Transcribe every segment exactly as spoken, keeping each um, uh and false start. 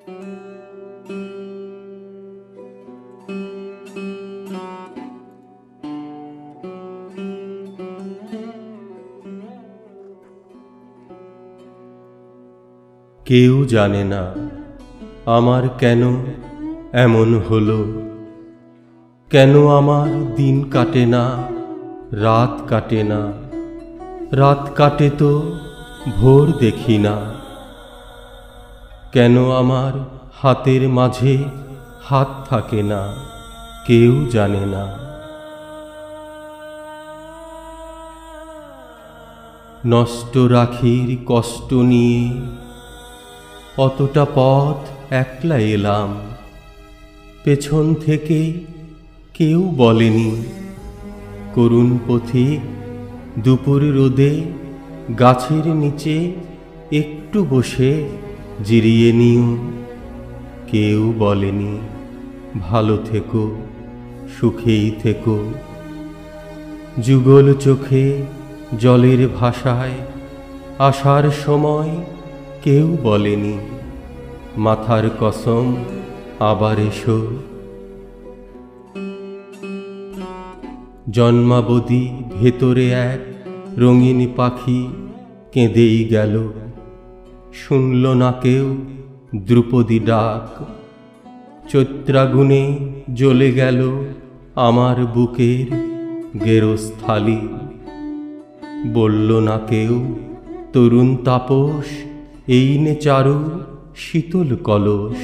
কেউ জানে না আমার কেন এমন হলো, কেন আমার দিন কাটে না, রাত কাটে না। রাত কাটে তো ভোর দেখি না। কেন আমার হাতের মাঝে হাত থাকে না, কেউ জানে না। নষ্ট রাখির কষ্ট নিয়ে অতটা পথ একলা এলাম, পেছন থেকে কেউ বলেনি করুণ পথিক দুপুর রোদে গাছের নিচে একটু বসে জিরিয়ে নিও। কেউ বলেনি ভালো থেকো, সুখেই থেকো। যুগল চোখে জলের ভাষায় আসার সময় কেউ বলেনি মাথার কসম আবার এসো। জন্মাবধি ভেতরে এক রঙিন পাখি কেঁদেই গেল, শুনল না কেউ দ্রুপদী ডাক। চৈত্রাগুনে জ্বলে গেল আমার বুকের গেরস্থালি, বলল না কেউ তরুণ তাপস এই নে চারু শীতল কলস।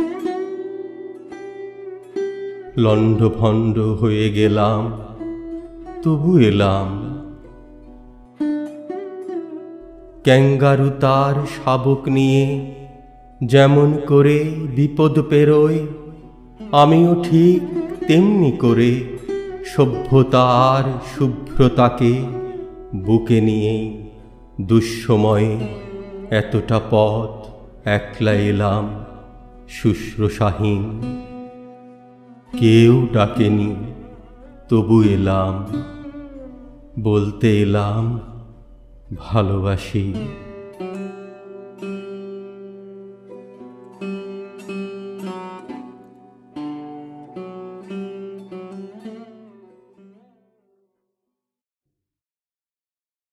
লণ্ডভণ্ড হয়ে গেলাম তবু এলাম। ক্যাঙ্গারু তার শাবক নিয়ে যেমন করে বিপদ পেরোয়, আমিও ঠিক তেমনি করে সভ্যতা আর শুভ্রতাকে বুকে নিয়েই দুঃসময়ে এতটা পথ একলা এলাম শুশ্রূষাহীন। কেউ ডাকেনি তবু এলাম, বলতে এলাম ভালোবাসি।